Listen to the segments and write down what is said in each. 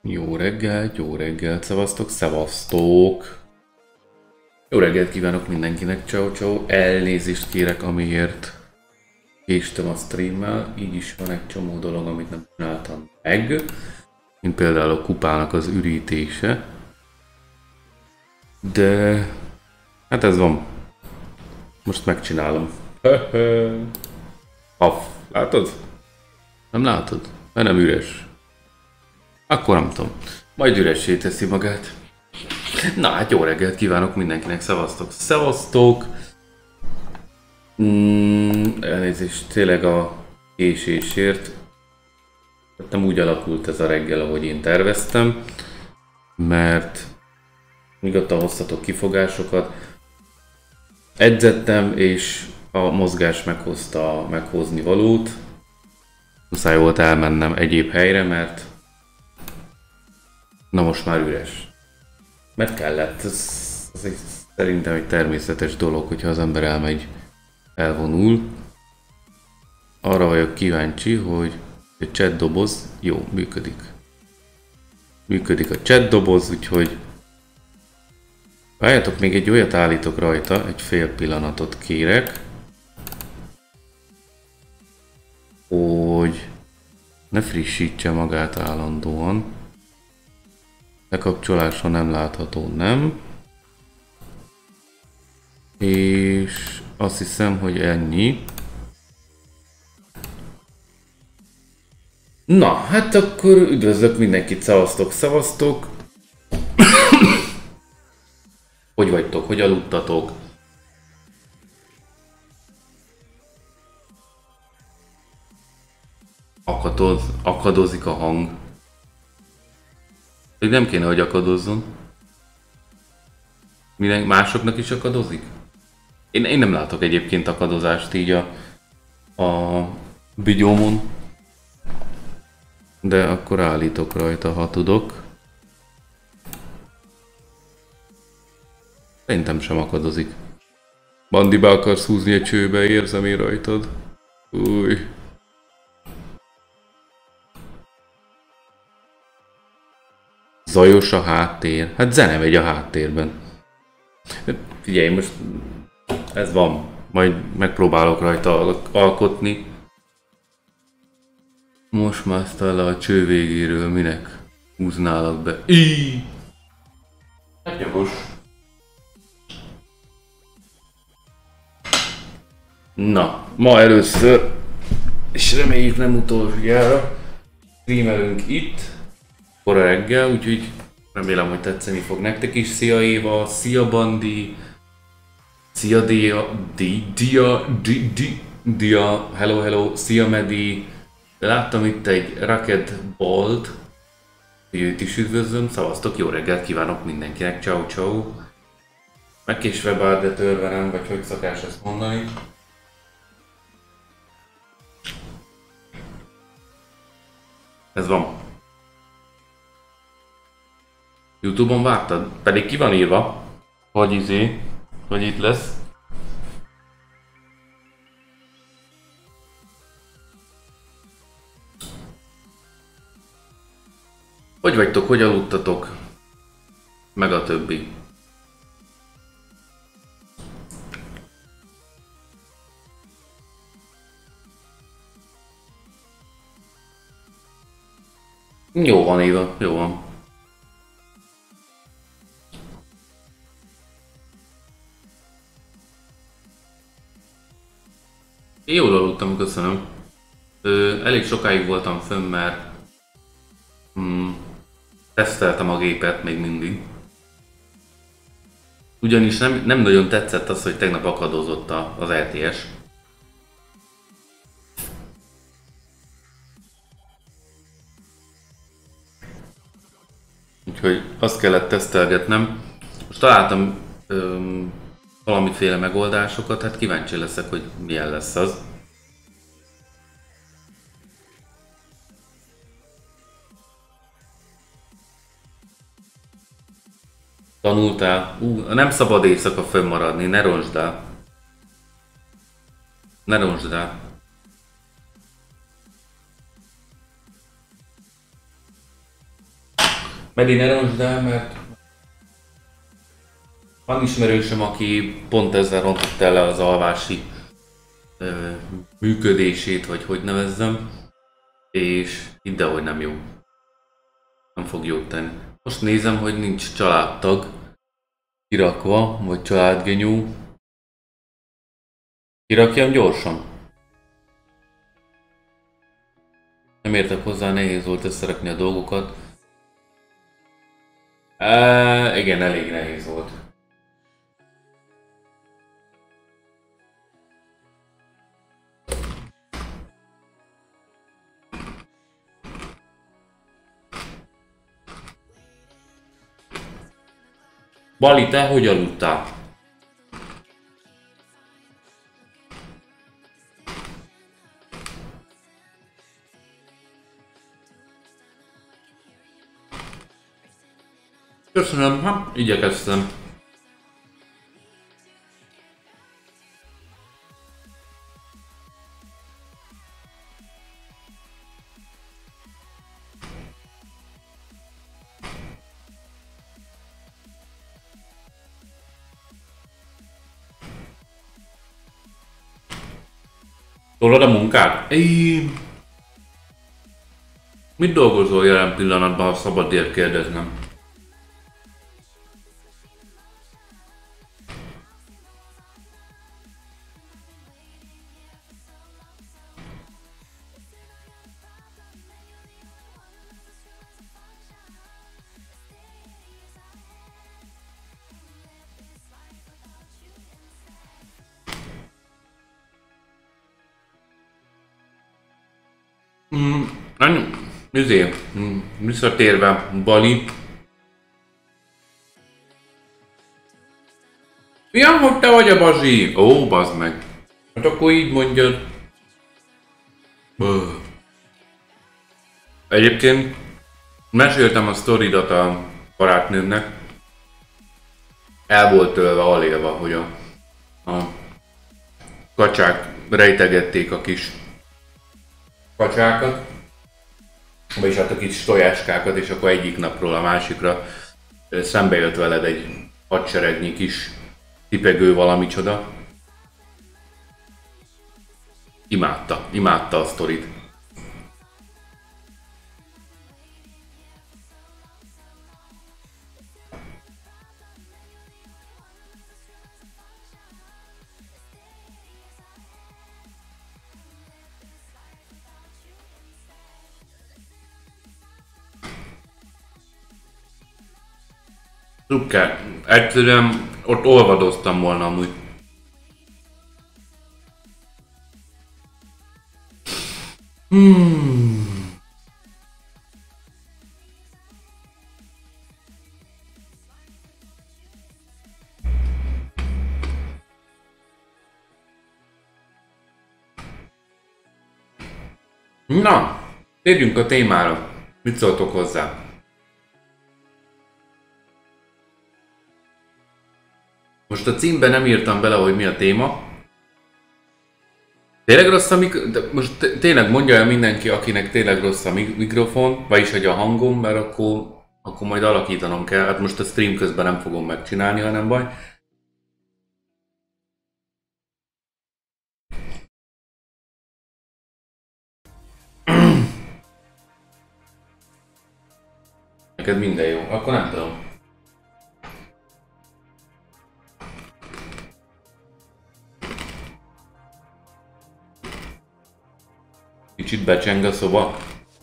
Jó reggelt, szevasztok, szevasztok! Jó reggelt kívánok mindenkinek, ciao ciao. Elnézést kérek, amiért késtem a streammel, így is van egy csomó dolog, amit nem csináltam meg, mint például a kupának az ürítése. De hát ez van. Most megcsinálom. Látod? Nem látod? Mert nem üres. Akkor nem tudom. Majd üressé teszi magát. Na hát jó reggelt kívánok mindenkinek, szevasztok, szevasztok! Elnézést tényleg a késésért. Nem úgy alakult ez a reggel, ahogy én terveztem, mert nyugodtan hoztatok kifogásokat. Edzettem, és a mozgás meghozta a meghozni valót. Muszáj volt elmennem egyéb helyre, mert na most már üres. Mert kellett, ez szerintem egy természetes dolog, hogyha az ember elmegy, elvonul. Arra vagyok kíváncsi, hogy a chat doboz jó, működik. Működik a chat doboz, úgyhogy várjátok, még egy olyat állítok rajta, egy fél pillanatot kérek, hogy ne frissítse magát állandóan. Lekapcsolása nem látható, nem. És azt hiszem, hogy ennyi. Na, hát akkor üdvözlök mindenkit, szevasztok, szevasztok. Hogy vagytok, hogy aludtatok? Akadozik a hang. Még nem kéne, hogy akadozzon. Másoknak is akadozik? Én nem látok egyébként akadozást így a videómon. De akkor állítok rajta, ha tudok. Szerintem sem akadozik. Bandi, be akarsz húzni egy csőbe, érzem én rajtad. Új. Zajos a háttér. Hát zene megy a háttérben. Figyelj, most ez van. Majd megpróbálok rajta alkotni. Most már aztán le a cső végéről, minek húználak be. Hát jogos. Na, ma először, és reméljük nem utoljára, streamelünk itt, kora reggel, úgyhogy remélem, hogy tetszeni fog nektek is. Szia Éva, szia Bandi, szia Dia, hello, szia Medi. Láttam itt egy Rocket Bolt, őt is üdvözlöm, szavaztok, jó reggelt kívánok mindenkinek, ciao ciao. Megkésve bár, de törve nem, vagy hogy szokás ezt mondani. Ez van. YouTube-on vártad? Pedig ki van írva, hogy hogy itt lesz. Hogy vagytok, hogy aludtatok? Meg a többi. Jó van, Éva, jó van. Én jól aludtam, köszönöm. Elég sokáig voltam fönn, mert teszteltem a gépet még mindig. Ugyanis nem nagyon tetszett az, hogy tegnap akadozott az RTS. Úgyhogy azt kellett tesztelgetnem. Most találtam valamiféle megoldásokat, hát kíváncsi leszek, hogy milyen lesz az. Tanultál? Nem szabad éjszaka fönnmaradni, ne roncsd el. Ne roncsd el. Medina ne roncsd el, mert van ismerősöm, aki pont ezzel rontott el az alvási működését, vagy hogy nevezzem, és hidd el, hogy nem jó. Nem fog jót tenni. Most nézem, hogy nincs családtag kirakva, vagy családgenyó. Kirakjam gyorsan. Nem értek hozzá, nehéz volt összerakni a dolgokat. Igen, elég nehéz volt. Bali, te hogy aludtál? Köszönöm, hát igyekeztem. Tolod a munkát? Mit dolgozol jelen pillanatban, ha szabad kérdeznem? Visszatérve Bali. Milyen, hogy te vagy a Bazsi? Ó, bazd meg. Hát akkor így mondjad. Egyébként meséltem a sztoridat a barátnőmnek. El volt tölve alélva, hogy a kacsák rejtegették a kis kacsákat. Vagyis hát a kis tojáskákat, és akkor egyik napról a másikra szembe jött veled egy hadseregnyi kis tipegő valamicsoda. Imádta a sztorit. Szukker. Egyszerűen ott olvadoztam volna amúgy. Na, térjünk a témára. Mit szóltok hozzá? Most a címben nem írtam bele, hogy mi a téma. Tényleg rossz a most tényleg mondja el mindenki, akinek tényleg rossz a mikrofon, vagyis hogy a hangom, mert akkor majd alakítanom kell. Hát most a stream közben nem fogom megcsinálni, ha nem baj. Neked minden jó, akkor nem tudom. Kicsit becseng a szoba.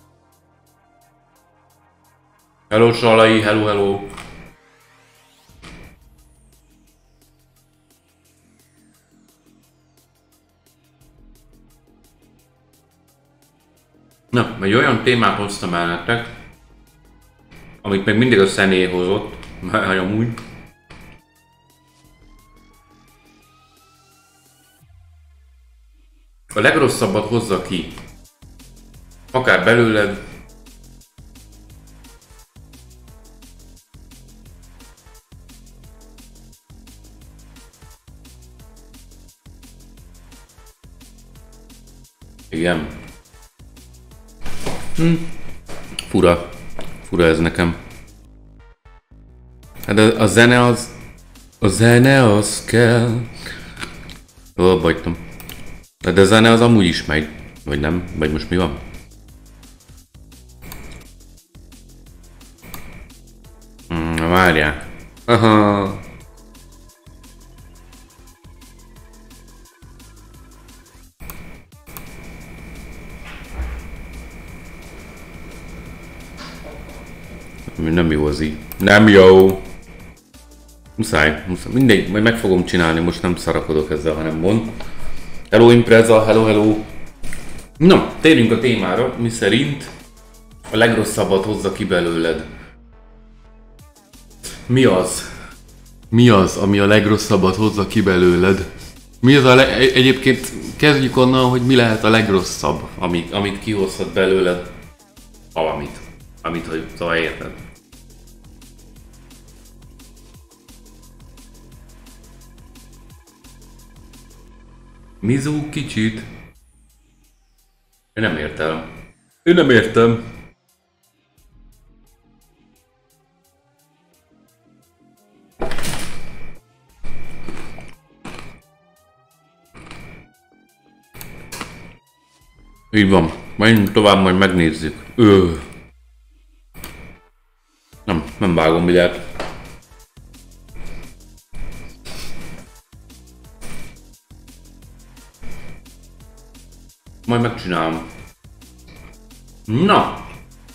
Hello Salai, hello. Na, egy olyan témát hoztam el nektek, amit még mindig a Szené hozott, mert amúgy. A legrosszabbat hozza ki. Akár belőled. Igen. Fura ez nekem. Hát a zene az... A zene az kell... Ó, bajtam. De a zene az amúgy is megy. Vagy nem? Vagy most mi van? Várjál. Aha. Nem jó az így. Nem jó. Muszáj. Mindegy, majd meg fogom csinálni, most nem szarakodok ezzel, hanem mond. Hello Impreza, hello, hello. Na, térjünk a témára, mi szerint a legrosszabbat hozza ki belőled. Mi az? Mi az, ami a legrosszabbat hozza ki belőled? Mi az egyébként kezdjük onnan, hogy mi lehet a legrosszabb, amit kihozhat belőled valamit. Hogy szóval érted. Mizu kicsit. Én nem értem. Én nem értem. Így van. Menjünk tovább, majd megnézzük. Nem vágom mindjárt. Majd megcsinálom. Na!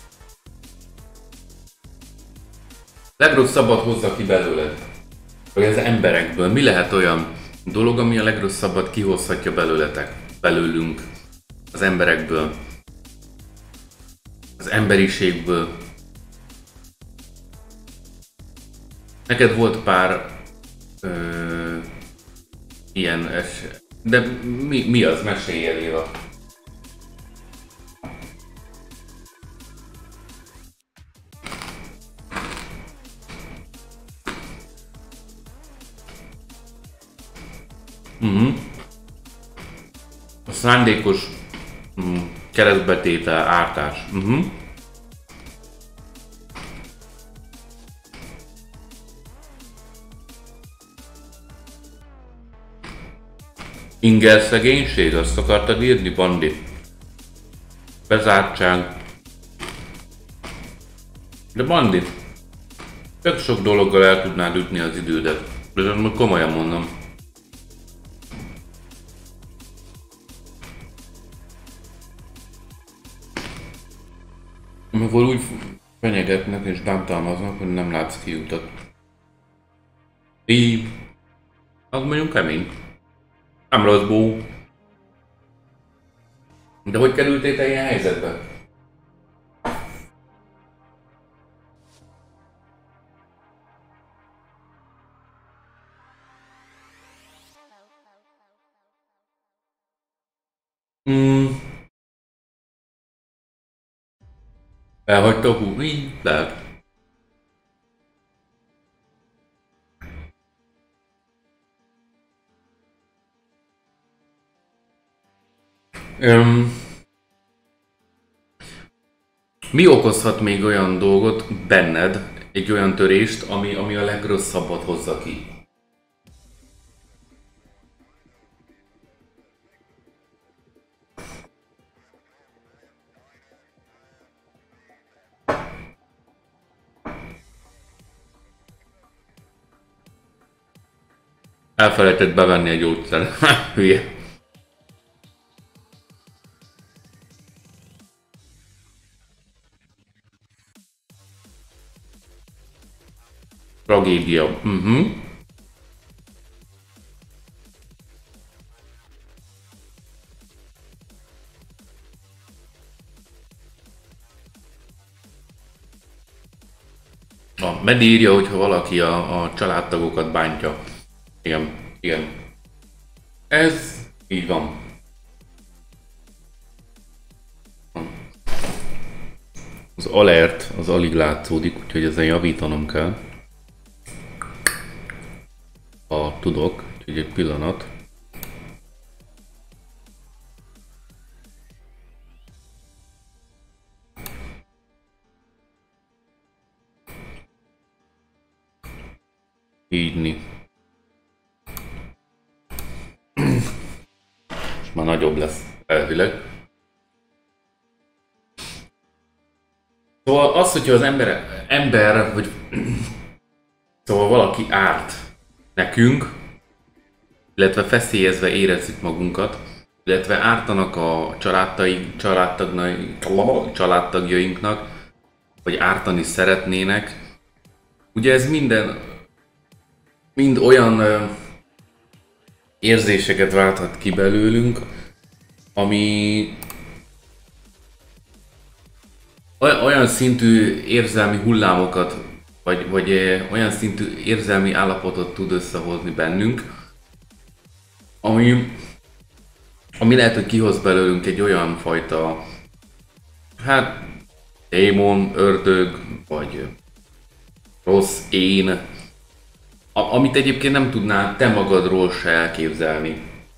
Legrosszabbat hozza ki belőled. Vagy az emberekből. Mi lehet olyan dolog, ami a legrosszabbat kihozhatja belőlünk. Az emberekből. Az emberiségből. Neked volt pár ilyen eset. De mi az? Meséljél, Éva. A szándékos keresztbetétel, ártás. Inger szegénység, azt akartad írni, Bandi? Bezártság. De Bandi, tök sok dologgal el tudnád ütni az idődet. De ezt most komolyan mondom. Amikor úgy fenyegetnek és bántalmaznak, hogy nem látsz kiutat. Így. Az mondjuk kemény. Nem rossz bó. De hogy kerültél te ilyen helyzetbe? Elhagyta a hú, így lehet. Mi okozhat még olyan dolgot benned, egy olyan törést, ami a legrosszabbat hozza ki? Elfelejtett bevenni a gyógyszer. Hülye. Tragédia. A Medi írja, hogyha valaki a családtagokat bántja. Igen. Ez így van. Az alert az alig látszódik, úgyhogy ezen javítanom kell. Ha tudok, úgyhogy egy pillanat. Így. És már nagyobb lesz elvileg. Szóval az, hogyha az ember vagy szóval valaki árt nekünk, illetve feszélyezve érezzük magunkat, illetve ártanak a családtagjainknak, vagy ártani szeretnének. Ugye ez mind olyan érzéseket válthat ki belőlünk, ami olyan szintű érzelmi hullámokat, vagy olyan szintű érzelmi állapotot tud összehozni bennünk, ami lehet, hogy kihoz belőlünk egy olyan fajta, hát, démon, ördög, vagy rossz én, amit egyébként nem tudnál te magadról se elképzelni.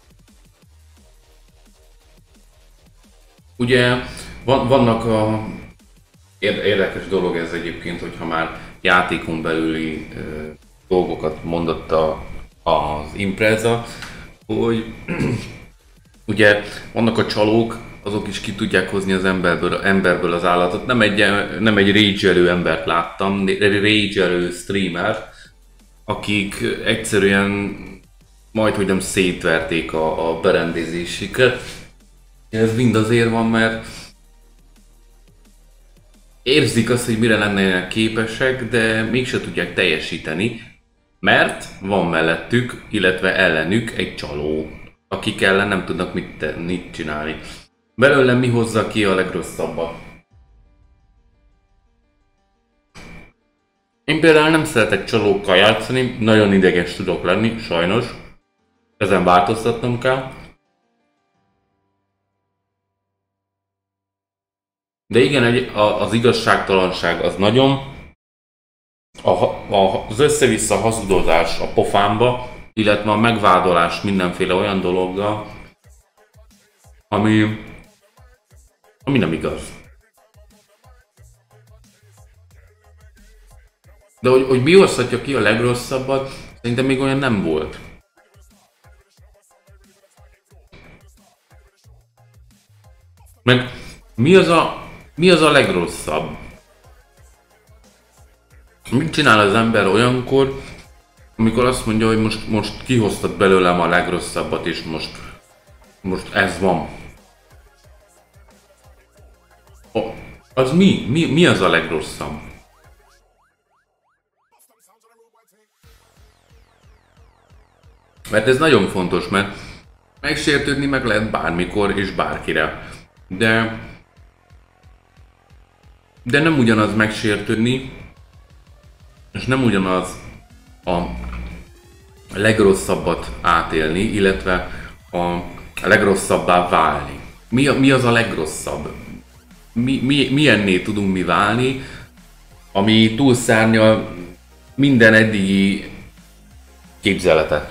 Ugye vannak érdekes dolog ez egyébként, hogyha már játékon belüli dolgokat mondott az Impreza, hogy ugye vannak a csalók, azok is ki tudják hozni az emberből az állatot. Nem egy rage-elő embert láttam, rage-elő streamer, akik egyszerűen majdhogy nem szétverték a berendezésüket. Ez mind azért van, mert érzik azt, hogy mire lennének képesek, de mégse tudják teljesíteni, mert van mellettük, illetve ellenük egy csaló, akik ellen nem tudnak mit csinálni. Belőlem mi hozza ki a legrosszabbat? Én például nem szeretek csalókkal játszani, nagyon ideges tudok lenni, sajnos. Ezen változtatnom kell. De igen, az igazságtalanság az nagyon, az össze-vissza hazudozás a pofámba, illetve a megvádolás mindenféle olyan dologgal, ami nem igaz. De hogy mi hozhatja ki a legrosszabbat, szerintem még olyan nem volt. Meg mi az a legrosszabb? Mit csinál az ember olyankor, amikor azt mondja, hogy most kihoztad belőlem a legrosszabbat, és most ez van? Az mi az a legrosszabb? Mert ez nagyon fontos, mert megsértődni meg lehet bármikor és bárkire. De nem ugyanaz megsértődni, és nem ugyanaz a legrosszabbat átélni, illetve a legrosszabbá válni. Mi az a legrosszabb? Milyenné tudunk mi válni, ami túlszárnyal minden eddigi képzeletet?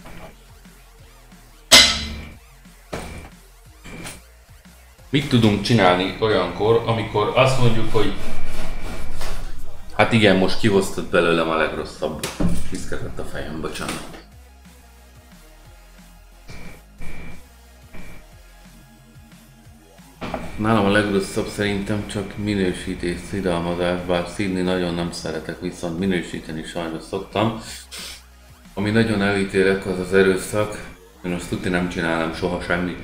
Mit tudunk csinálni olyankor, amikor azt mondjuk, hogy hát igen, most kihoztad belőlem a legrosszabbat. Viszketett a fejem, bocsánat. Nálam a legrosszabb szerintem csak minősítés, szidalmazás, bár szídni nagyon nem szeretek, viszont minősíteni sajnos szoktam. Ami nagyon elítélek, az az erőszak. Én azt tudni nem csinálom soha semmit.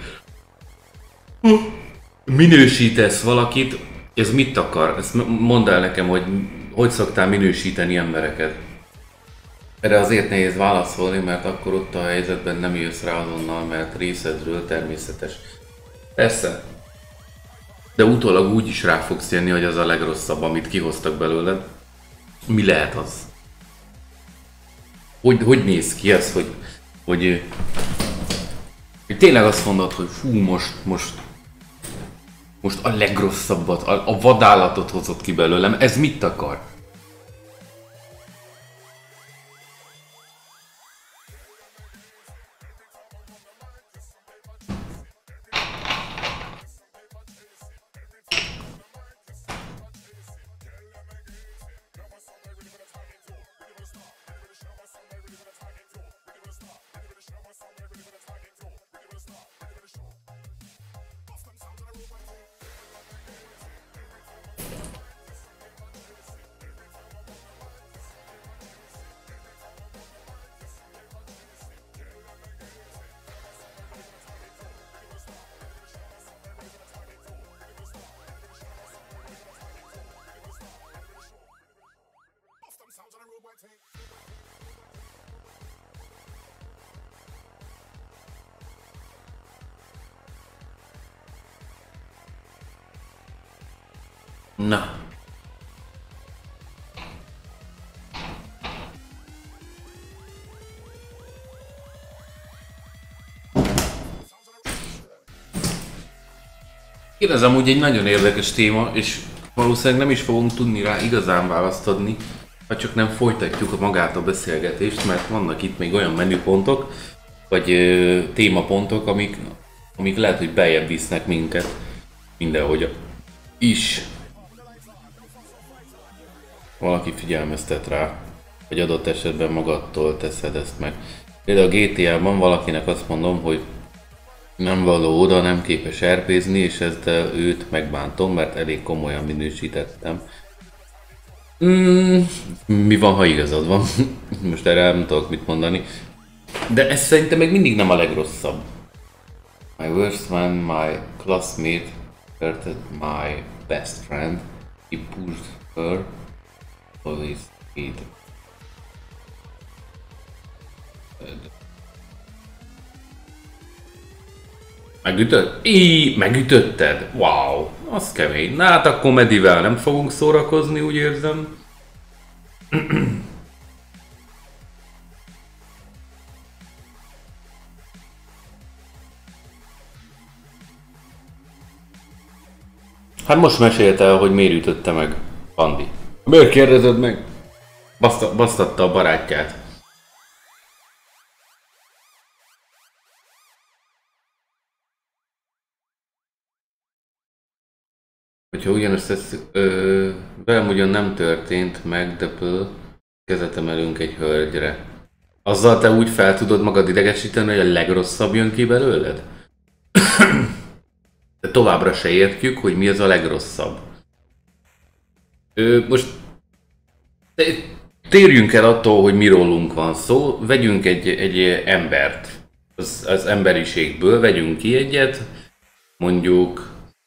Minősítesz valakit, ez mit akar? Ezt mondd el nekem, hogy szoktál minősíteni embereket? Erre azért nehéz válaszolni, mert akkor ott a helyzetben nem jössz rá azonnal, mert részedről természetes. Persze. De utólag úgy is rá fogsz jönni, hogy az a legrosszabb, amit kihoztak belőled. Mi lehet az? Hogy néz ki ez, hogy tényleg azt mondod, hogy fú, most a legrosszabbat, a vadállatot hozott ki belőlem, ez mit akar? Na. Ez amúgy egy nagyon érdekes téma, és valószínűleg nem is fogunk tudni rá igazán választ adni, ha csak nem folytatjuk magát a beszélgetést, mert vannak itt még olyan menüpontok, vagy témapontok, amik lehet, hogy beljebb visznek minket mindenhogy is. Valaki figyelmeztet rá, hogy adott esetben magadtól teszed ezt meg. Például a GTA-ban valakinek azt mondom, hogy nem való oda, nem képes RP-zni, és ezzel őt megbántom, mert elég komolyan minősítettem. Mi van, ha igazad van? Most erre nem tudok mit mondani. De ez szerintem még mindig nem a legrosszabb. My worst when my classmate hurted my best friend. He pushed her. Always hate. Megütötted? Wow, az kemény. Na hát akkor Medivel nem fogunk szórakozni, úgy érzem. Hát most mesélt el, hogy miért ütötte meg Andi. Miért kérdezed meg? Basztatta a barátját. Hogyha ugyanezt tesszük, velem ugyan nem történt meg, de kezet emelünk egy hölgyre. Azzal te úgy fel tudod magad idegesíteni, hogy a legrosszabb jön ki belőled? De továbbra se értjük, hogy mi az a legrosszabb. Most térjünk el attól, hogy mi rólunk van szó, vegyünk egy embert az emberiségből, vegyünk ki egyet, mondjuk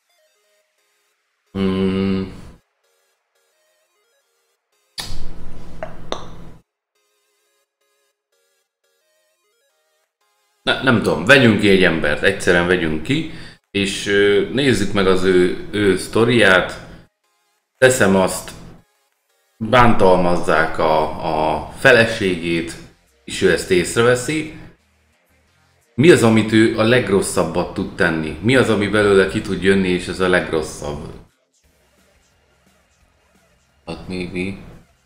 nem tudom, vegyünk ki egy embert, egyszerűen vegyünk ki, és nézzük meg az ő sztoriát. Teszem azt, bántalmazzák a feleségét, és ő ezt észreveszi. Mi az, amit ő a legrosszabbat tud tenni? Mi az, ami belőle ki tud jönni, és ez a legrosszabb? But maybe...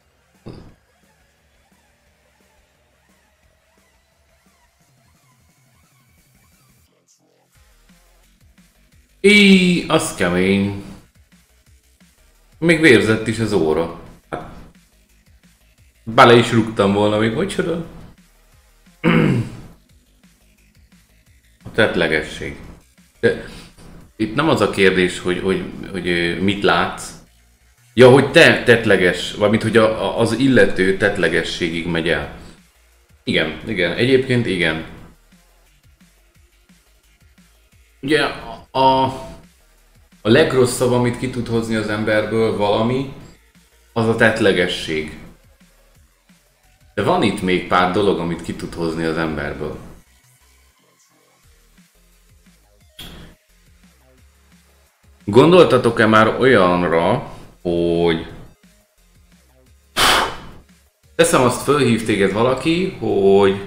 Az kemény. Még vérzett is az óra. Hát, bele is rúgtam volna még, micsoda? A tettlegesség. De itt nem az a kérdés, hogy mit látsz. Ja, hogy te tettleges, valamint hogy az illető tettlegességig megy el. Igen, egyébként igen. Ugye a legrosszabb, amit ki tud hozni az emberből valami, az a tettlegesség. De van itt még pár dolog, amit ki tud hozni az emberből. Gondoltatok-e már olyanra, hogy teszem azt, fölhív téged valaki, hogy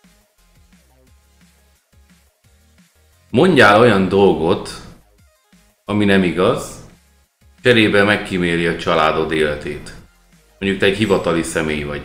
mondjál olyan dolgot, ami nem igaz, cserébe megkíméli a családod életét. Mondjuk te egy hivatali személy vagy.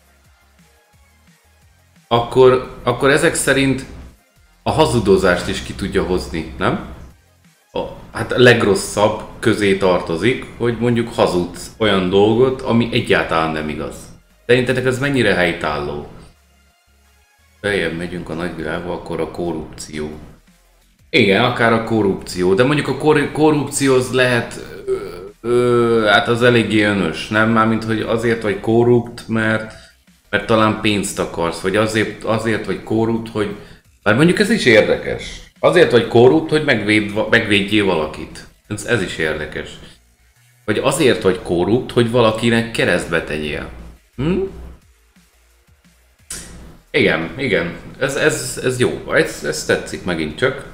Akkor ezek szerint a hazudozást is ki tudja hozni, nem? Hát a legrosszabb közé tartozik, hogy mondjuk hazudsz olyan dolgot, ami egyáltalán nem igaz. Szerintetek ez mennyire helytálló? Beljebb megyünk a nagyvilágba, akkor a korrupció. Igen, akár a korrupció, de mondjuk a korrupció az lehet, hát az eléggé önös, nem? Mármint, hogy azért vagy korrupt, mert talán pénzt akarsz, vagy azért vagy korrupt, hogy... Bár mondjuk ez is érdekes. Azért vagy korrupt, hogy megvédjél valakit. Ez is érdekes. Vagy azért vagy korrupt, hogy valakinek keresztbe tegyél. Igen. Ez jó. Ez tetszik megint csak.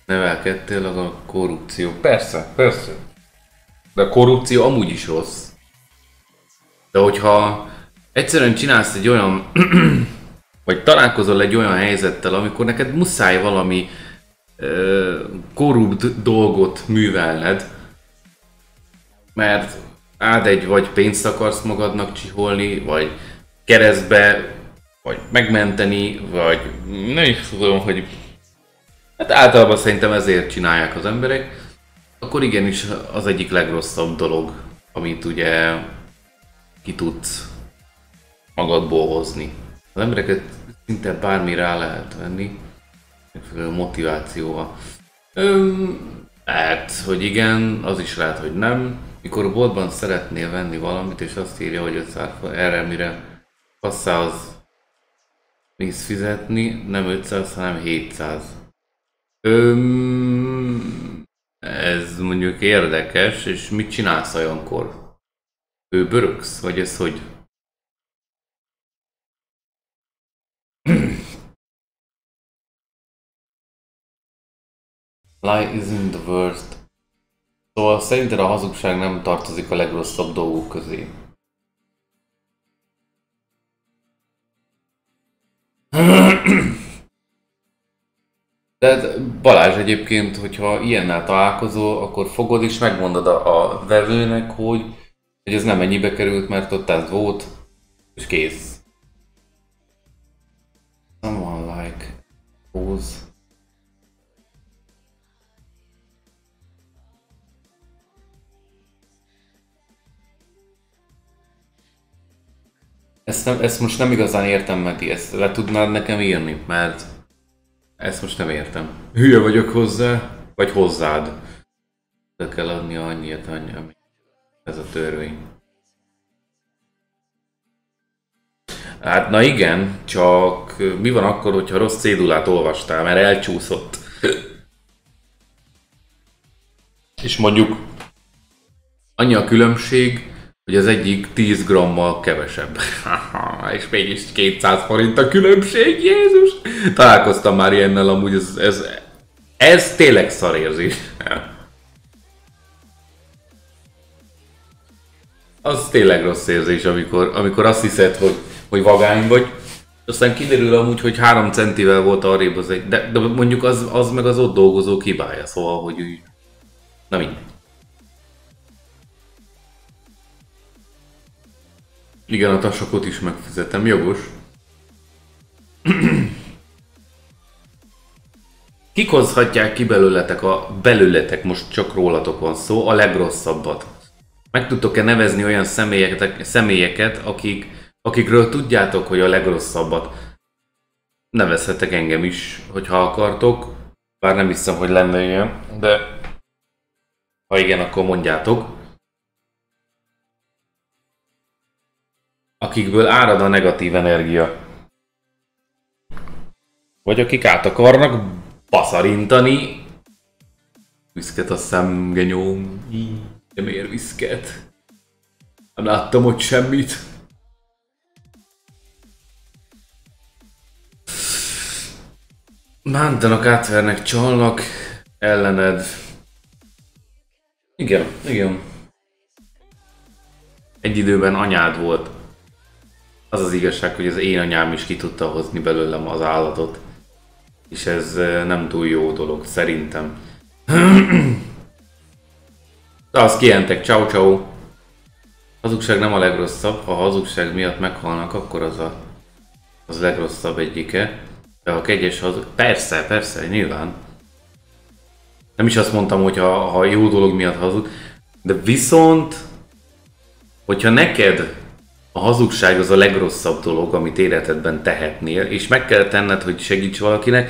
Nevelkedtél a korrupció. Persze, persze. De a korrupció amúgy is rossz. De hogyha egyszerűen csinálsz egy olyan, vagy találkozol egy olyan helyzettel, amikor neked muszáj valami korrupt dolgot művelned, mert vagy pénzt akarsz magadnak csiholni, vagy keresztbe, vagy megmenteni, vagy nem is tudom, hogy hát általában szerintem ezért csinálják az emberek, akkor igenis az egyik legrosszabb dolog, amit ugye ki tudsz magadból hozni. Az embereket szinte bármi rá lehet venni, megfelelő motivációval. Lehet, hogy igen, az is lehet, hogy nem. Mikor a boltban szeretnél venni valamit, és azt írja, hogy 500 erre mire kasszához mész fizetni, nem 500, hanem 700. Ez mondjuk érdekes, és mit csinálsz olyankor? Bőröksz, vagy ez hogy? Lie isn't the worst. Szóval szerinted a hazugság nem tartozik a legrosszabb dolgok közé. De Balázs egyébként, hogyha ilyennel találkozol, akkor fogod és megmondod a vevőnek, hogy ez nem ennyibe került, mert ott ez volt, és kész. Someone like pose. Ezt most nem igazán értem, Meti, ezt le tudnád nekem írni, mert ezt most nem értem. Hülye vagyok hozzá, vagy hozzád. Le kell adni annyit, annyi. Ez a törvény. Hát na igen, csak mi van akkor, hogyha rossz cédulát olvastál, mert elcsúszott. És mondjuk annyi a különbség, hogy az egyik 10 grammal kevesebb. És mégis 200 forint a különbség, Jézus! Találkoztam már ilyennel, amúgy ez tényleg szarérzés. Az tényleg rossz érzés, amikor azt hiszed, hogy vagány vagy, aztán kiderül amúgy, hogy 3 centivel volt arrébb az egy, de mondjuk az meg az ott dolgozók hibája, szóval, hogy úgy, na mindegy. Igen, a tasakot is megfizetem, jogos. Kik hozhatják ki belőletek, most csak rólatok van szó, a legrosszabbat? Meg tudtok-e nevezni olyan személyeket akikről tudjátok, hogy a legrosszabbat? Nevezhetek engem is, hogyha akartok. Bár nem hiszem, hogy lenne ilyen, de ha igen, akkor mondjátok. Akikből árad a negatív energia. Vagy akik át akarnak baszarintani. Viszket a szemgenyóm. De miért viszket? Nem láttam ott semmit. Bántanak, átvernek, csalnak ellened. Igen, igen. Egy időben anyád volt. Az az igazság, hogy az én anyám is ki tudta hozni belőlem az állatot. És ez nem túl jó dolog, szerintem. De azt kijentek, ciao ciao. Hazugság nem a legrosszabb, ha a hazugság miatt meghalnak, akkor az legrosszabb egyike. De ha kegyes hazug... Persze, persze, nyilván. Nem is azt mondtam, hogy ha jó dolog miatt hazug. De viszont, hogyha neked a hazugság az a legrosszabb dolog, amit életedben tehetnél, és meg kell tenned, hogy segíts valakinek,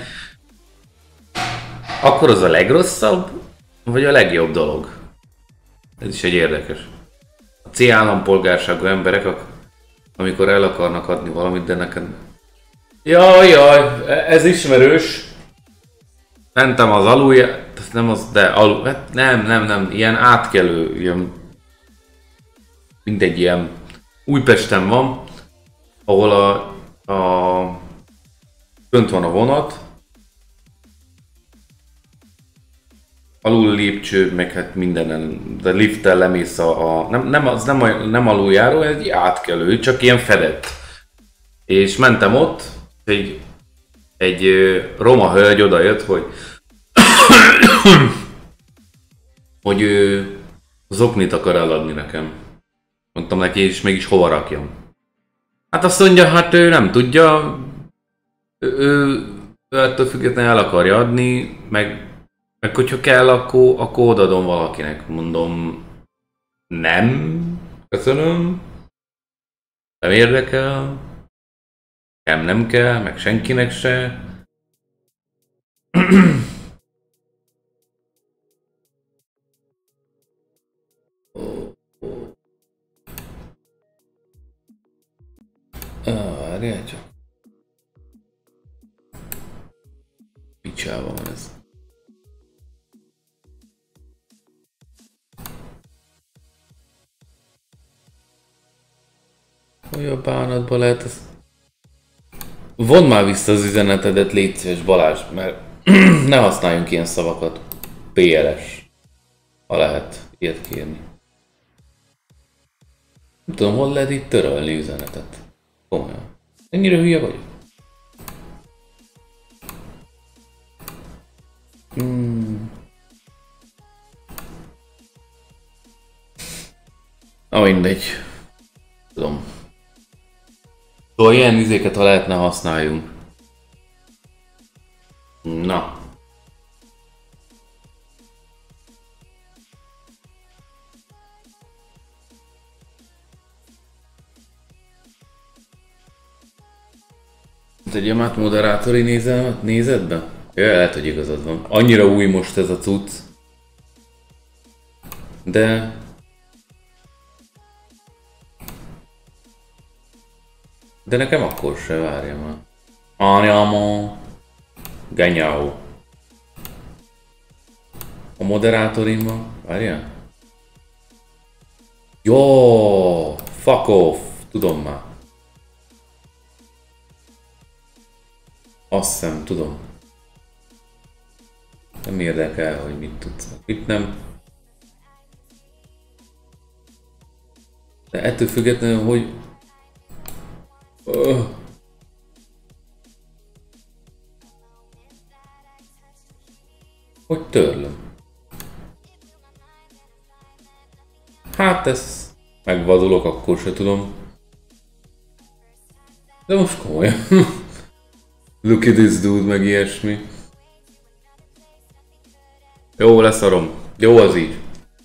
akkor az a legrosszabb, vagy a legjobb dolog? Ez is egy érdekes. A C állampolgárságú emberek, amikor el akarnak adni valamit, de neked... Jaj, ez ismerős. Mentem az alulja... Nem az, de alul... Hát nem, ilyen átkelő, ilyen... Mindegy ilyen... Újpesten van, ahol fönt van a vonat, alul lépcső, meg hát mindenen, de lifttel lemész nem aluljáró, egy átkelő, csak ilyen fedett. És mentem ott, egy roma hölgy odajött, hogy ő zoknit akar eladni nekem. Mondtam neki, és mégis hova rakjam. Hát azt mondja, hát ő nem tudja, ő ettől függetlenül el akarja adni, meg hogyha kell, akkor odaadom valakinek. Mondom, nem, köszönöm, nem érdekel, nem kell, meg senkinek se. Várjál csak. Picsába van ez. Hogy a bánatba lehet ez? Vedd már vissza az üzenetedet, légy szíves Balázs, mert ne használjunk ilyen szavakat. PLS. Ha lehet ilyet kérni. Nem tudom, hol lehet itt törölni üzenetet. Komolyan. Ennyire hülye vagyok? Na mindegy. Tudom. Szóval ilyen izéket, ha lehetne, használjunk. Na. Tegyem át moderátori nézetbe? Ja, lehet, hogy igazad van. Annyira új most ez a cucc. De... De nekem akkor se, várja már. Anyamo. Genyau. A moderátorimban, várjál. Jó, fuck off, tudom már. Azt hiszem, tudom. Nem érdekel, hogy mit tudsz, mit nem. De ettől függetlenül, hogy... Hogy törlöm? Hát ez... Megvadulok, akkor se tudom. De most komolyan. Look at this dude, meg ilyesmi. Jó, leszarom. Jó az így.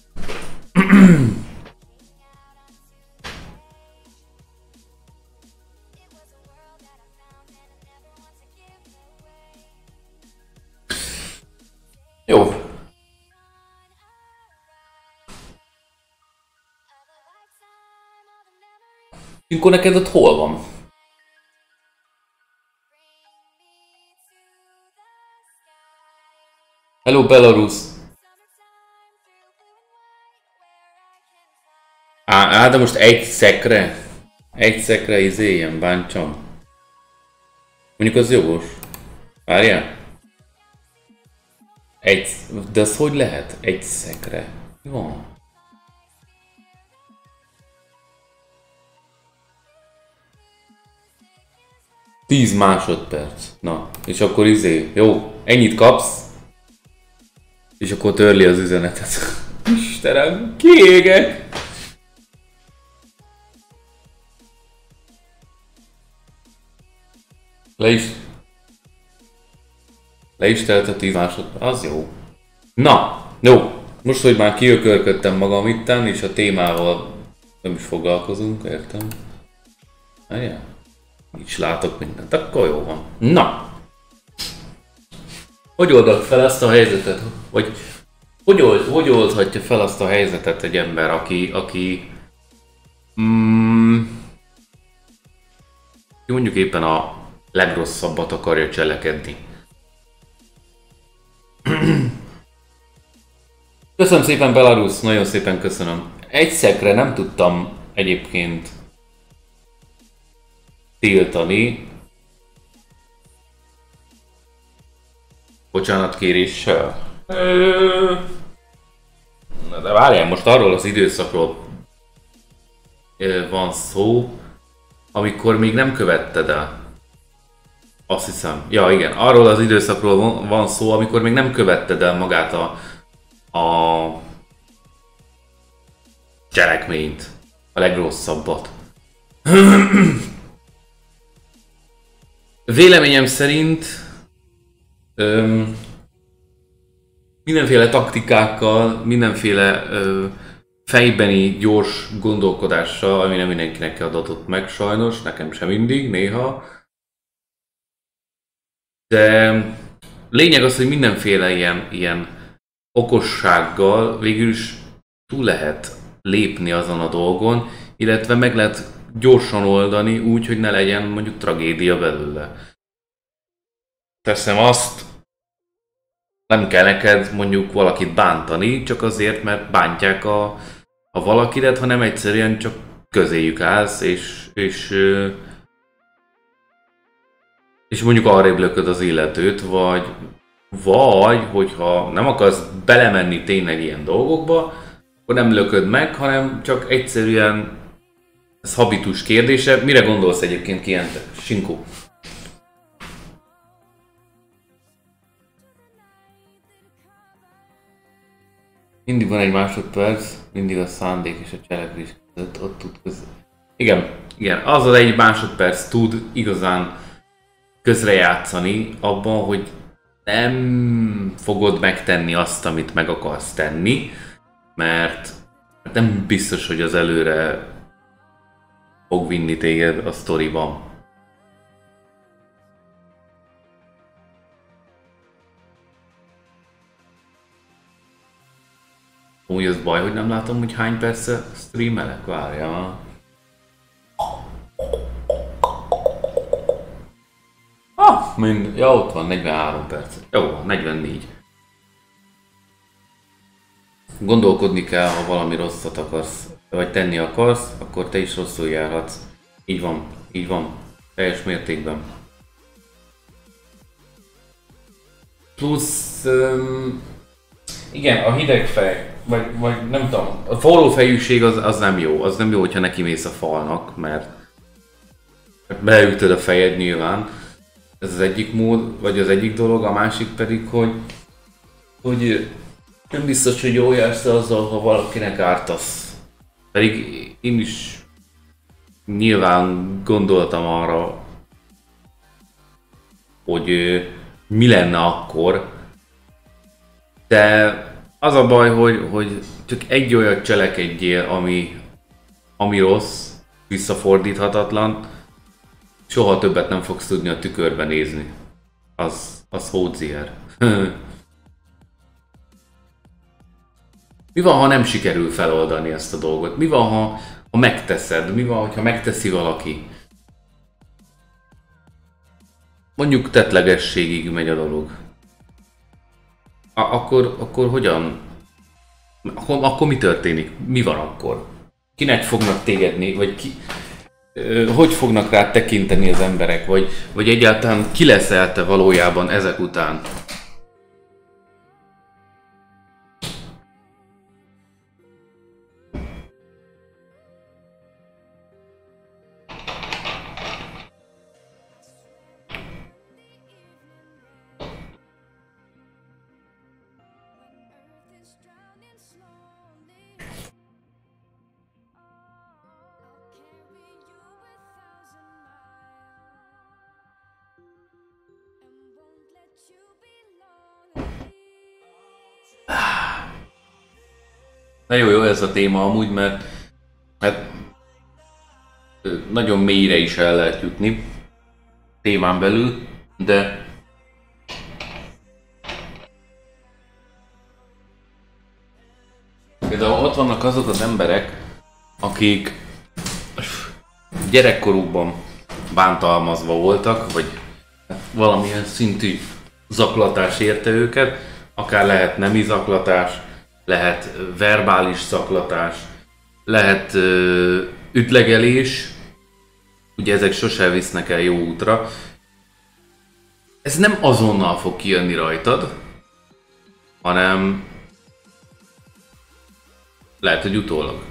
Jó. Mikor neked ott hol van? Hello Belarus! De most egy szekre? Egy szekre izéljen, bántsam. Mondjuk az jogos. Várjál? De az hogy lehet? Egy szekre? Jó. Tíz másodperc. Na, és akkor jó, ennyit kapsz. És akkor törli az üzenetet. Istenem, kiégek! Le is telt a 10 másodperc. Az jó. Na, jó. Most, hogy már kiökölködtem magam itten, és a témával nem is foglalkozunk, értem? Várjál? Így látok mindent, akkor jó van. Na! Hogy oldod fel ezt a helyzetet? Vagy hogy oldhatja fel azt a helyzetet egy ember, aki mondjuk éppen a legrosszabbat akarja cselekedni? Köszönöm szépen Belarus, nagyon szépen köszönöm. Egy szekre nem tudtam egyébként tiltani. Bocsánatkéréssel. várjál, most arról az időszakról van szó, amikor még nem követted el. Azt hiszem. Ja igen, arról az időszakról van szó, amikor még nem követted el magát a cselekményt. A legrosszabbat. Véleményem szerint mindenféle taktikákkal, mindenféle fejbeni gyors gondolkodással, ami nem mindenkinek adatott meg sajnos, nekem sem mindig, néha. De lényeg az, hogy mindenféle ilyen okossággal végül is túl lehet lépni azon a dolgon, illetve meg lehet gyorsan oldani úgy, hogy ne legyen mondjuk tragédia belőle. Teszem azt, nem kell neked mondjuk valakit bántani, csak azért, mert bántják a valakidet, hanem egyszerűen csak közéjük állsz, és mondjuk arrébb lököd az illetőt, vagy hogyha nem akarsz belemenni tényleg ilyen dolgokba, akkor nem lököd meg, hanem csak egyszerűen ez habitus kérdése. Mire gondolsz egyébként Kiente? Sinkó? Mindig van egy másodperc, mindig a szándék és a cselekvés között ott tud között. Igen, az az egy másodperc tud igazán közrejátszani abban, hogy nem fogod megtenni azt, amit meg akarsz tenni, mert nem biztos, hogy az előre fog vinni téged a sztoriban. Úgy az baj, hogy nem látom, hogy hány perce streamelek, várja. Ja, ott van, 43 perc. Jó, 44. Gondolkodni kell, ha valami rosszat akarsz, vagy tenni akarsz, akkor te is rosszul járhatsz. Így van, teljes mértékben. Plusz, igen, a hideg fej, vagy nem tudom, a forró fejűség az nem jó. Az nem jó, hogyha nekimész a falnak, mert beütöd a fejed nyilván. Ez az egyik mód, vagy az egyik dolog, a másik pedig, hogy nem biztos, hogy jól jársz azzal, ha valakinek ártasz. Pedig én is nyilván gondoltam arra, hogy mi lenne akkor, de az a baj, hogy csak egy olyat cselekedjél, ami rossz, visszafordíthatatlan, soha többet nem fogsz tudni a tükörbe nézni. Az hódzier. Mi van, ha nem sikerül feloldani ezt a dolgot? Mi van, ha megteszed? Mi van, ha megteszi valaki? Mondjuk tettlegességig megy a dolog. Akkor hogyan? Akkor mi történik? Mi van akkor? Kinek fognak tégedni? Vagy hogy fognak rád tekinteni az emberek? Vagy egyáltalán ki leszel te valójában ezek után? Na jó ez a téma amúgy, mert nagyon mélyre is el lehet jutni témán belül, de például ott vannak azok az emberek, akik gyerekkorukban bántalmazva voltak, vagy valamilyen szintű zaklatás érte őket, akár lehet nemi zaklatás, lehet verbális zaklatás, lehet ütlegelés, ugye ezek sose visznek el jó útra. Ez nem azonnal fog kijönni rajtad, hanem Lehet, hogy utólag.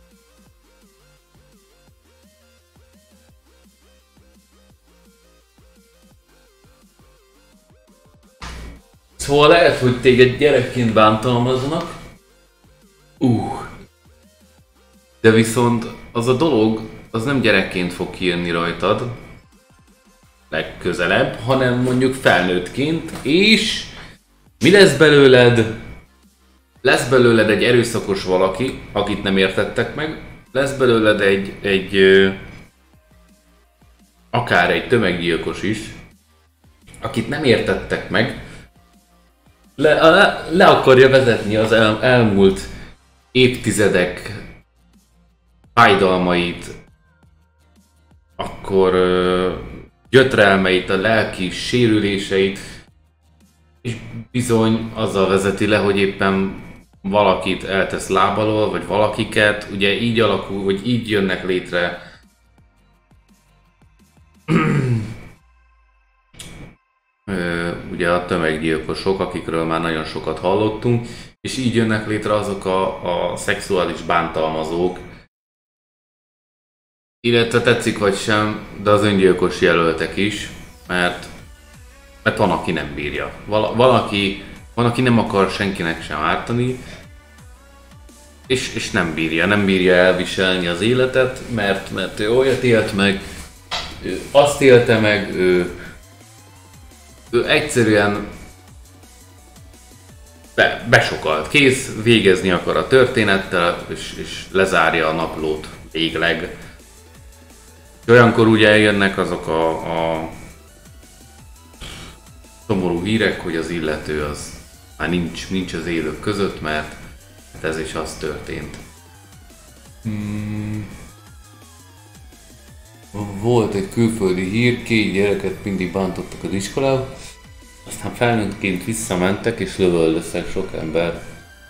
Szóval lehet, hogy téged gyerekként bántalmaznak. De viszont az a dolog, az nem gyerekként fog kijönni rajtad legközelebb, hanem mondjuk felnőttként, és mi lesz belőled? Lesz belőled egy erőszakos valaki, akit nem értettek meg, lesz belőled akár egy tömeggyilkos is, akit nem értettek meg, le akarja vezetni az elmúlt évtizedek fájdalmait, akkor gyötrelmeit, a lelki sérüléseit, és bizony azzal vezeti le, hogy éppen valakit eltesz lábalól, vagy valakiket, ugye így alakul, hogy így jönnek létre ugye a tömeggyilkosok, akikről már nagyon sokat hallottunk, és így jönnek létre azok a szexuális bántalmazók, illetve tetszik vagy sem, de az öngyilkos jelöltek is, mert van, aki nem bírja. Van, aki nem akar senkinek sem ártani, és nem bírja elviselni az életet, mert ő olyat élt meg, ő azt élte meg, ő egyszerűen besokalt, kész, végezni akar a történettel, és lezárja a naplót végleg. Olyankor ugye eljönnek azok a szomorú hírek, hogy az illető az már nincs az élők között, mert ez is az történt. Volt egy külföldi hír, 2 gyereket mindig bántottak az iskolában, aztán felnőttként visszamentek és lövöldöztek sok ember.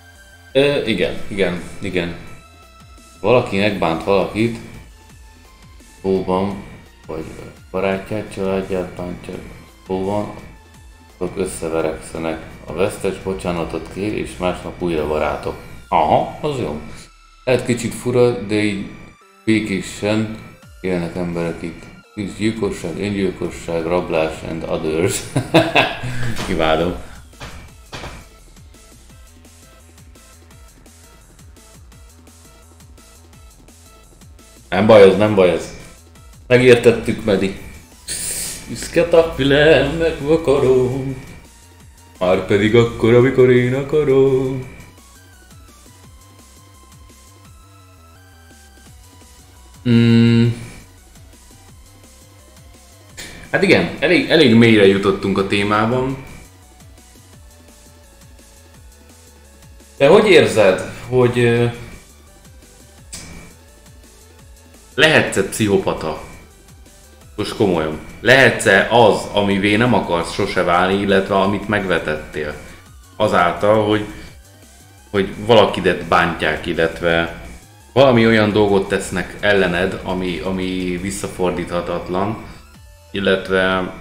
Igen. Valaki megbánt valakit, szóban, vagy barátját, családját bántja, szóban, azok összeverekszenek. A vesztes bocsánatot kér, és másnap újra barátok. Aha, az jó. Lehet kicsit fura, de így békésen élnek emberek itt. Nincs gyilkosság, öngyilkosság, rablás and others. Kiválom. Nem baj az. Megértettük, Medi. Viszket a fülem, megvakarom. Már pedig akkor, amikor én akarom. Hát igen, elég mélyre jutottunk a témában. De hogy érzed, hogy lehetsz-e pszichopata? Most komolyan. Lehetsz-e az, amivé nem akarsz sose válni, illetve amit megvetettél? Azáltal, hogy valakidet bántják, illetve valami olyan dolgot tesznek ellened, ami visszafordíthatatlan, illetve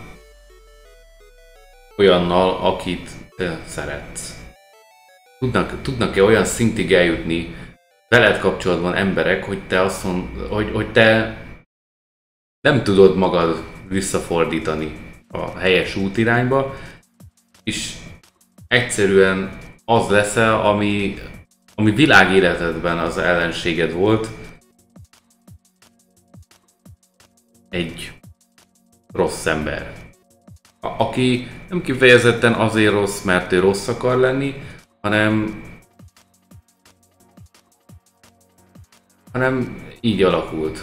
olyannal, akit te szeretsz. Tudnak-e olyan szintig eljutni veled kapcsolatban emberek, hogy te azt hogy te nem tudod magad visszafordítani a helyes útirányba, és egyszerűen az leszel, ami világéletedben az ellenséged volt, egy rossz ember. Aki nem kifejezetten azért rossz, mert ő rossz akar lenni, hanem így alakult.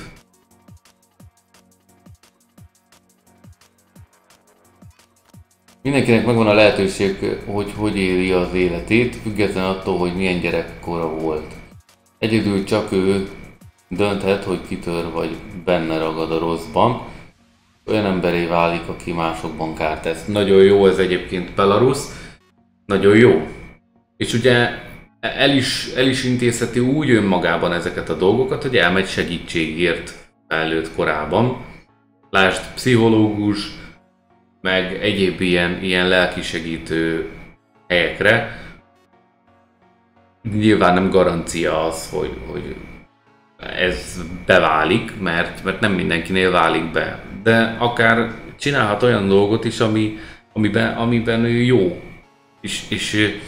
Mindenkinek megvan a lehetőség, hogy éli az életét, függetlenül attól, hogy milyen gyerekkora volt. Egyedül csak ő dönthet, hogy kitör vagy benne ragad a rosszban. Olyan emberé válik, aki másokban kárt tesz. Nagyon jó ez egyébként Belarus. Nagyon jó. És ugye el is intézheti úgy önmagában ezeket a dolgokat, hogy elmegy segítségért felnőtt korában. Lásd, pszichológus, meg egyéb ilyen lelkisegítő helyekre, Nyilván nem garancia az, hogy ez beválik, mert nem mindenkinél válik be. De akár csinálhat olyan dolgot is, amiben ő jó. És ő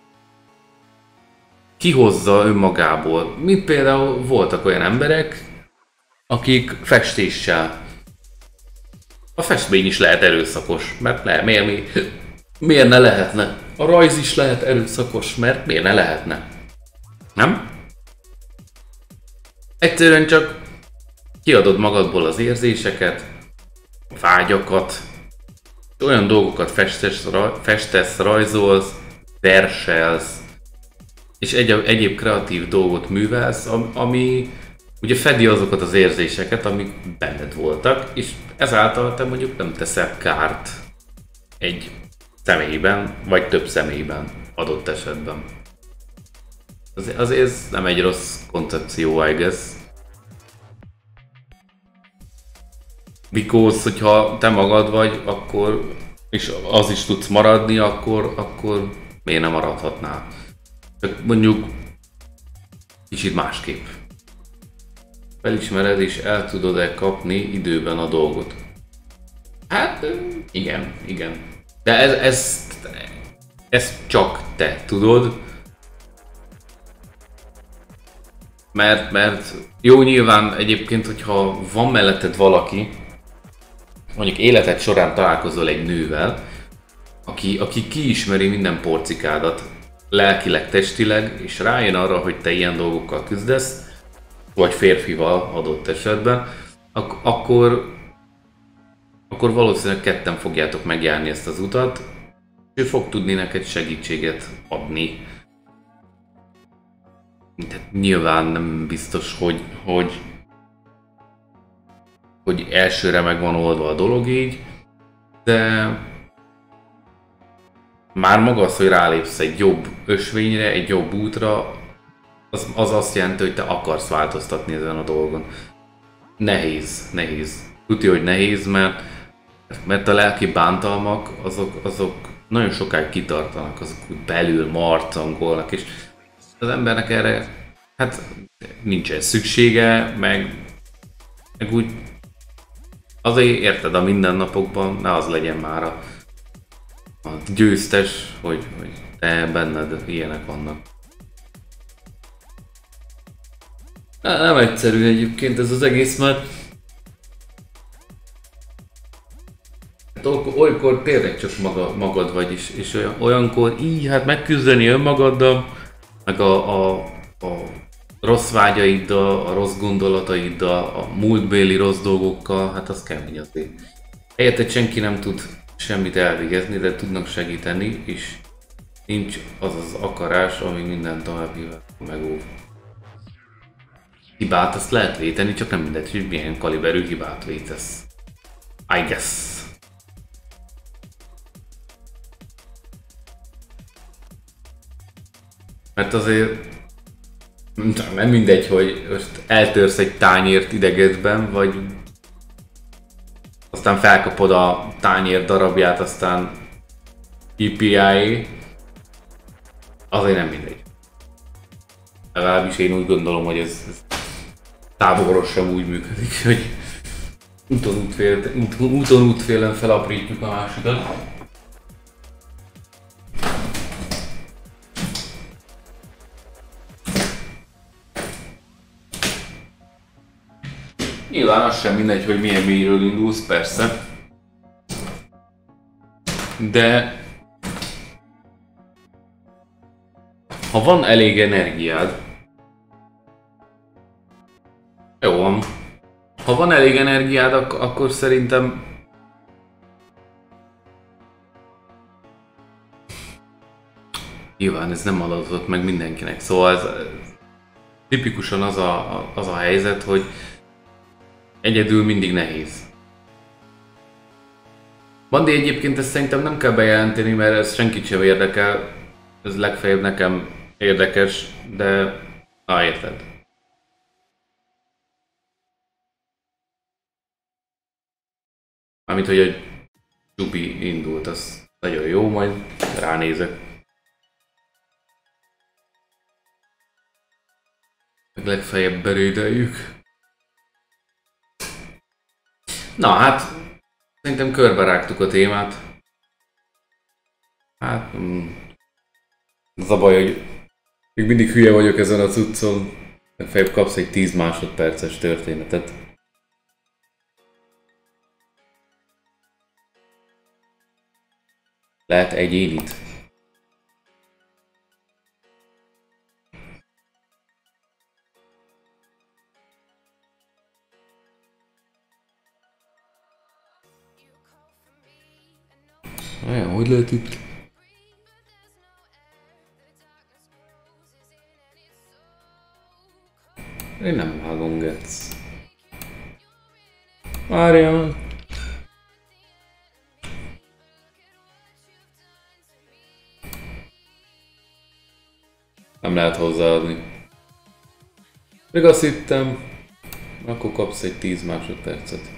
kihozza önmagából. Mint például voltak olyan emberek, akik festéssel. A festmény is lehet erőszakos, mert miért ne lehetne? A rajz is lehet erőszakos, mert miért ne lehetne? Nem? Egyszerűen csak kiadod magadból az érzéseket, a vágyakat, olyan dolgokat festesz, rajzolsz, verselsz, és egyéb kreatív dolgot művelsz, ami ugye fedi azokat az érzéseket, amik benned voltak, és ezáltal te mondjuk nem teszel kárt egy személyben, vagy több személyben adott esetben. Azért ez nem egy rossz koncepció, I guess. Because, hogyha te magad vagy, akkor, és az is tudsz maradni, akkor miért nem maradhatnál? Csak mondjuk kicsit másképp. Felismered és el tudod-e kapni időben a dolgot? Hát igen. De ezt csak te tudod. Mert jó, nyilván egyébként, hogyha van melletted valaki, mondjuk életed során találkozol egy nővel, aki kiismeri minden porcikádat, lelkileg, testileg, és rájön arra, hogy te ilyen dolgokkal küzdesz, vagy férfival adott esetben, akkor valószínűleg ketten fogjátok megjárni ezt az utat, és ő fog tudni neked segítséget adni. Tehát nyilván nem biztos, hogy elsőre meg van oldva a dolog így, de már maga az, hogy rálépsz egy jobb ösvényre, egy jobb útra, az azt jelenti, hogy te akarsz változtatni ezen a dolgon. Nehéz. Tudja, hogy nehéz, mert a lelki bántalmak azok nagyon sokáig kitartanak, azok úgy belül marcangolnak, és az embernek erre hát nincsen szüksége, meg úgy azért érted, a mindennapokban ne az legyen már a győztes, hogy te benned ilyenek vannak. Nem egyszerű egyébként ez az egész, mert olykor tényleg csak magad vagy is, és olyankor így hát megküzdeni önmagaddal, meg a rossz vágyaiddal, a rossz gondolataiddal, a múltbéli rossz dolgokkal, hát az kemény azért. Helyette senki nem tud semmit elvégezni, de tudnak segíteni, és nincs az az akarás, ami minden továbbival megóv. Hibát azt lehet véteni, csak nem mindegy, hogy milyen kaliberű hibát vétesz. I guess. Mert azért nem mindegy, hogy most eltörsz egy tányért idegedben, vagy aztán felkapod a tányér darabját, aztán EPI, azért nem mindegy. Legalábbis én úgy gondolom, hogy ez távolról sem úgy működik, hogy úton útfélen felaprítjuk a másikat. Nyilván az sem mindegy, hogy milyen mélyről indulsz, persze. De ha van elég energiád, jó van. Ha van elég energiád, akkor szerintem nyilván ez nem adatott meg mindenkinek, szóval ez tipikusan az a helyzet, hogy egyedül mindig nehéz. Bandi, egyébként ezt szerintem nem kell bejelenteni, mert ez senkit sem érdekel. Ez legfeljebb nekem érdekes, de érted. Mármint, hogy egy Csubi indult, az nagyon jó, majd ránézek. legfeljebb berédeljük. Na hát, szerintem körberágtuk a témát. Hát, az a baj, hogy még mindig hülye vagyok ezen a cuccon. Legfeljebb kapsz egy 10 másodperces történetet. Lehet egyénit. Olyan, hogy lehet itt? Én nem vágom, Getsz. Várjál! Nem lehet hozzáadni. Még azt hittem, akkor kapsz egy 10 másodpercet.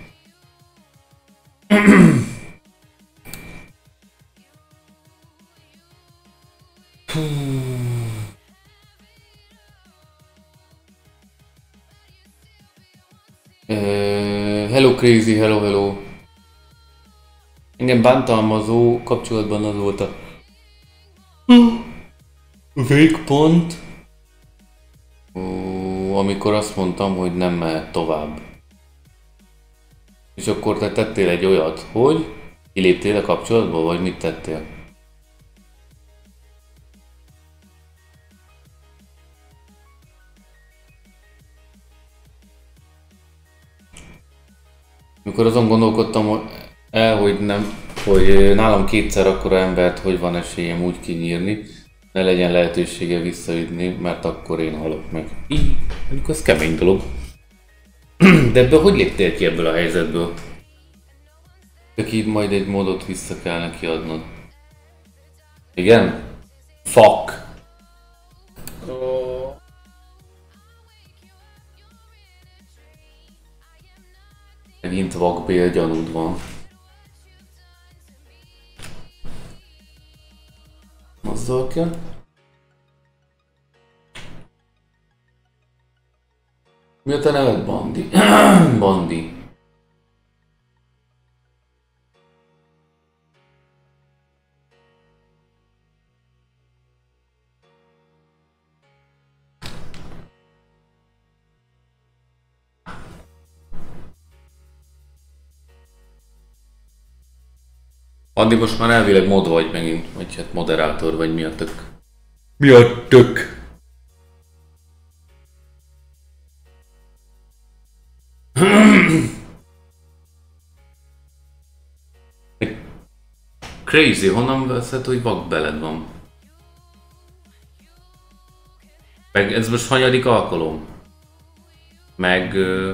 Hello Crazy, hello. Engem bántalmazó kapcsolatban az volt a végpont, amikor azt mondtam, hogy nem mehet tovább. És akkor te tettél egy olyat, hogy kiléptél a kapcsolatból, vagy mit tettél? Mikor azon gondolkodtam hogy nálam kétszer akkora embert, hogy van esélyem úgy kinyírni, ne legyen lehetősége visszaütni, mert akkor én halok meg. Így, mondjuk az kemény dolog. De ebből hogy léptél ki ebből a helyzetből? Csak így majd egy módot vissza kell neki adnod. Igen? Fuck! Megint vakbél gyanúd van. Azzal kell. Mi a te neved? Bandi? Bandi. Andi, most már elvileg mod vagy megint, vagy hát moderátor, vagy mi a tök? Mi a tök? Crazy, honnan veszed, hogy vakbeled van? Meg ez most hanyadik alkalom? Meg...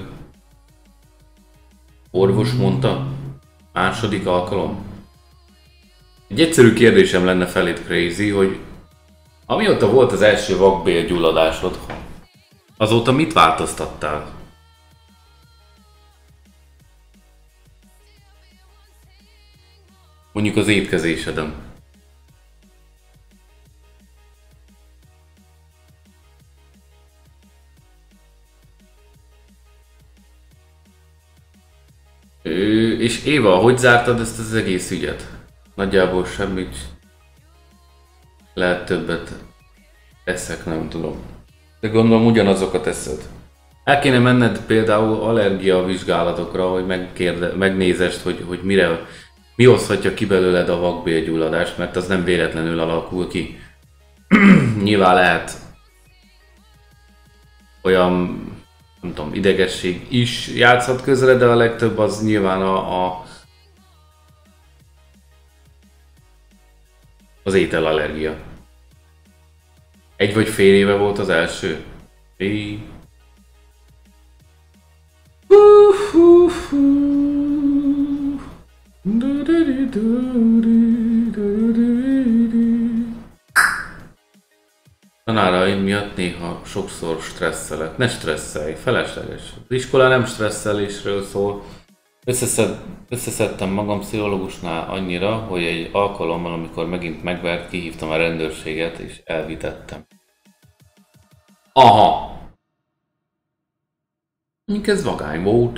orvos mondta? Második alkalom? Egy egyszerű kérdésem lenne feléd, Crazy, hogy amióta volt az első vakbélgyulladásod, azóta mit változtattál? Mondjuk az étkezéseden. És Éva, hogy zártad ezt az egész ügyet? Nagyjából semmit. Lehet többet eszek, nem tudom. De gondolom ugyanazokat eszed. El kéne menned például allergia vizsgálatokra, hogy megnézest, hogy mi hozhatja ki belőled a vakbélgyulladást, mert az nem véletlenül alakul ki. Nyilván lehet olyan, nem tudom, idegesség is játszhat közre, de a legtöbb az nyilván az ételallergia. Egy vagy fél éve volt az első. Tanáraim miatt néha sokszor stresszelek. Ne stresszelj, felesleges. Az iskola nem stresszelésről szól. Összeszedtem magam pszichológusnál annyira, hogy egy alkalommal, amikor megint megvert, kihívtam a rendőrséget és elvitettem. Aha! Mink ez vagány volt.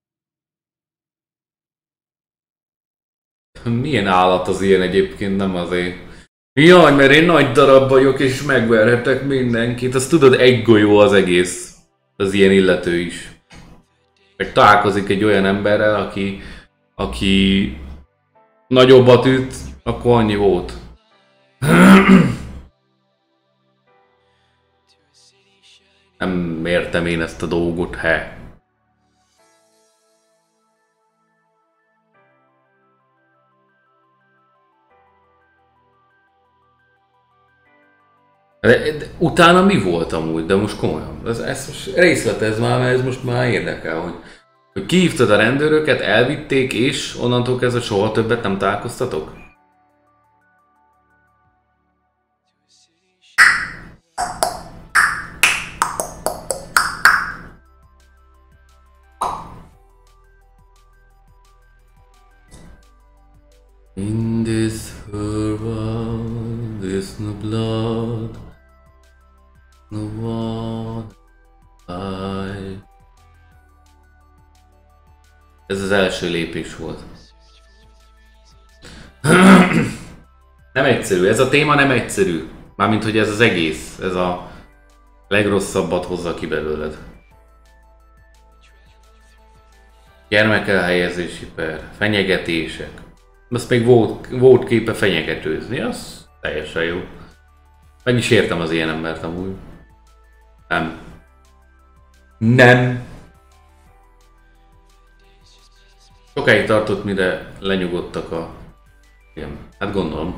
Milyen állat az ilyen egyébként, nem azért. Jaj, mert én nagy darab vagyok és megverhetek mindenkit. Azt tudod, egy golyó az egész. Az ilyen illető is. Meg találkozik egy olyan emberrel, aki nagyobbat üt, akkor annyi volt. Nem értem én ezt a dolgot, he. De utána mi volt amúgy, de most komolyan. Ez most részletez már, mert ez most már érdekel, hogy kihívtad a rendőröket, elvitték, és onnantól kezdve soha többet nem találkoztatok? In this world, there's no blood, no one I. Ez az első lépés volt. Nem egyszerű, ez a téma nem egyszerű. Mármint, hogy ez az egész, ez a legrosszabbat hozza ki belőled. Gyermekelhelyezési per, fenyegetések. Azt még volt képe fenyegetőzni, az teljesen jó. Meg is értem az ilyen embert amúgy. Nem. Nem. Sokáig tartott, mire lenyugodtak a... Igen, hát gondolom.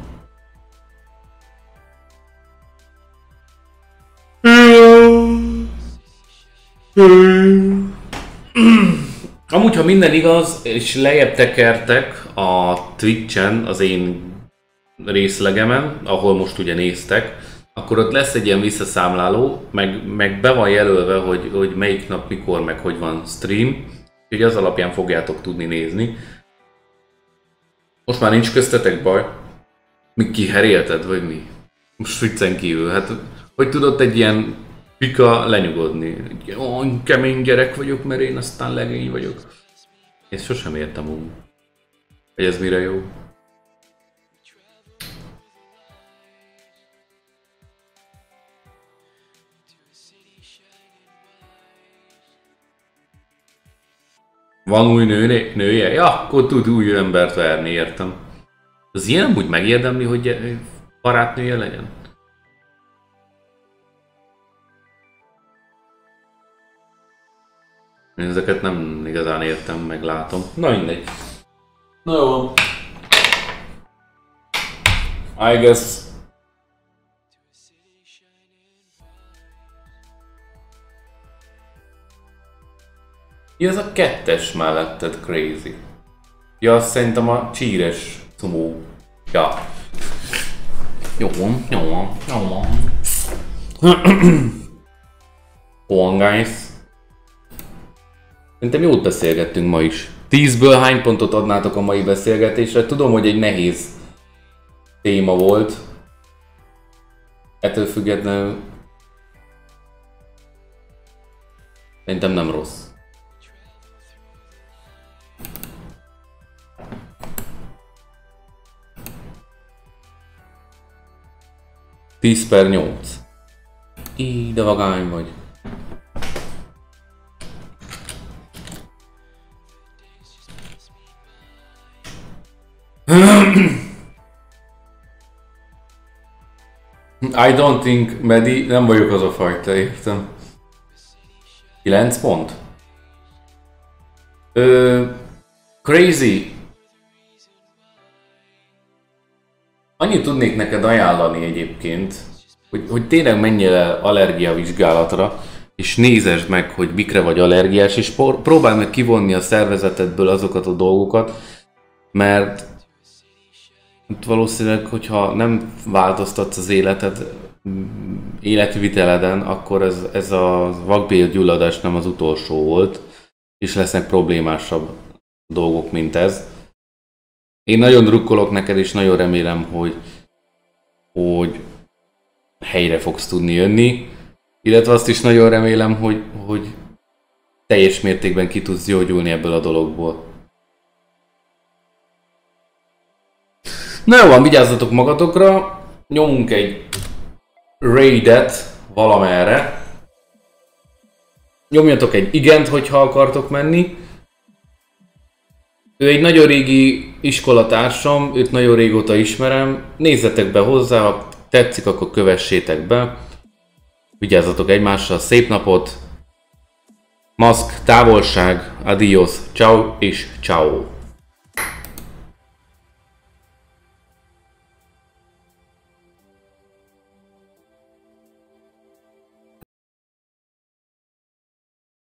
Amúgy, ha minden igaz, és lejjebb tekertek a Twitch-en az én részlegemen, ahol most ugye néztek, akkor ott lesz egy ilyen visszaszámláló, meg be van jelölve, hogy melyik nap, mikor, meg hogy van stream, úgyhogy az alapján fogjátok tudni nézni. Most már nincs köztetek baj? Mi kiherélted, vagy mi? Most viccen kívül, hát hogy tudott egy ilyen pika lenyugodni? Olyan kemény gyerek vagyok, mert én aztán legény vagyok. Én sosem értem úgy, hogy ez mire jó. Van új nője? Ja, akkor tud új embert verni, értem. Az ilyen amúgy megérdemli, hogy barátnője legyen? Én ezeket nem igazán értem, meg látom. Na mindegy. Na jó. I guess. Mi az a kettes melletted, Crazy? Ja, azt szerintem a csíres cumó. Ja. Jó van, jó van, jó van. Go on, guys. Szerintem jót beszélgettünk ma is. 10-ből hány pontot adnátok a mai beszélgetésre? Tudom, hogy egy nehéz téma volt. Ettől függetlenül szerintem nem rossz. Tíz per 8. De vagány vagy. I don't think, Medi, nem vagyok az a fajta, értem. 9 pont? Crazy. Annyit tudnék neked ajánlani egyébként, hogy tényleg menjél el allergiavizsgálatra, és nézesd meg, hogy mikre vagy allergiás, és próbálj meg kivonni a szervezetedből azokat a dolgokat, mert valószínűleg, hogyha nem változtatsz az életviteleden, akkor ez a vakbélgyulladás nem az utolsó volt, és lesznek problémásabb dolgok, mint ez. Én nagyon drukkolok neked, és nagyon remélem, hogy helyre fogsz tudni jönni, illetve azt is nagyon remélem, hogy teljes mértékben ki tudsz gyógyulni ebből a dologból. Na jó van, vigyázzatok magatokra, nyomunk egy raidet valamerre. Nyomjatok egy igent, hogyha akartok menni. Ő egy nagyon régi iskolatársam, őt nagyon régóta ismerem. Nézzetek be hozzá, ha tetszik, akkor kövessétek be. Vigyázzatok egymással, szép napot! Maszk, távolság, adios, ciao és ciao.